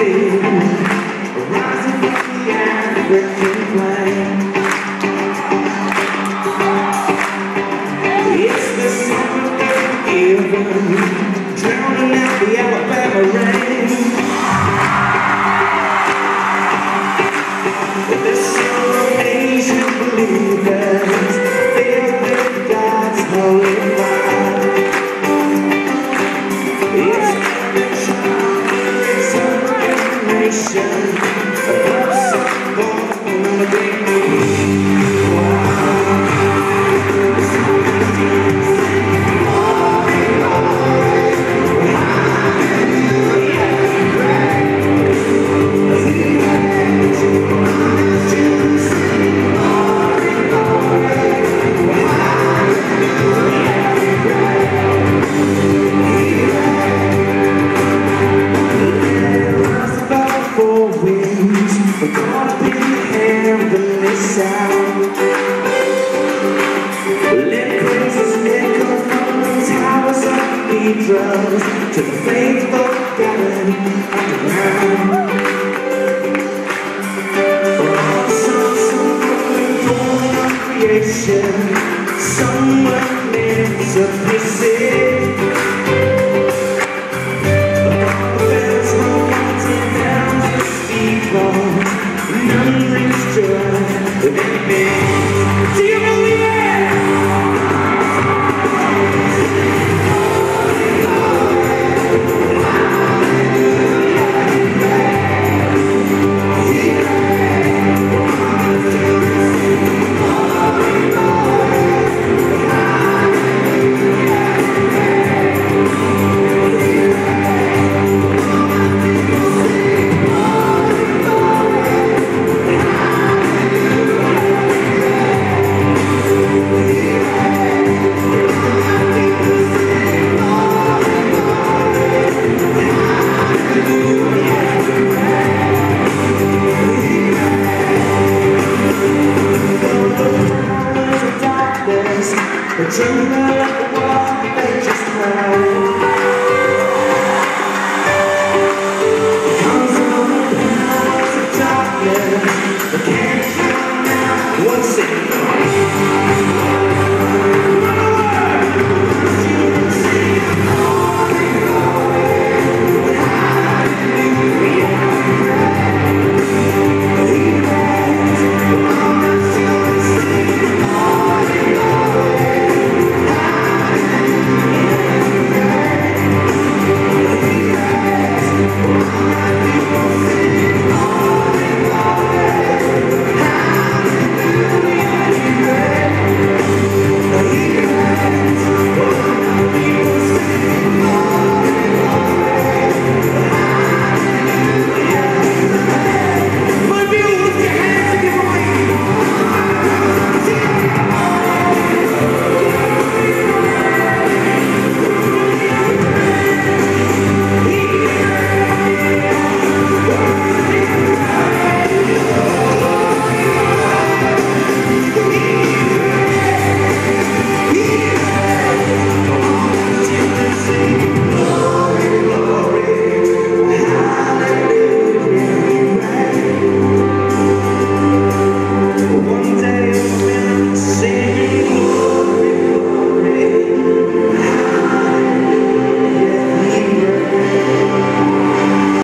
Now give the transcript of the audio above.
rising from the African plain. It's the song of Thanksgiving, drowning out the Alabama rain. The song of Asian believers, filled with God's holy fire. It's the generation of love born on the great we're caught up in the heavenly sound. Let praises echo from the towers of cathedrals to the faithful gathered underground. For all the sons of born of creation,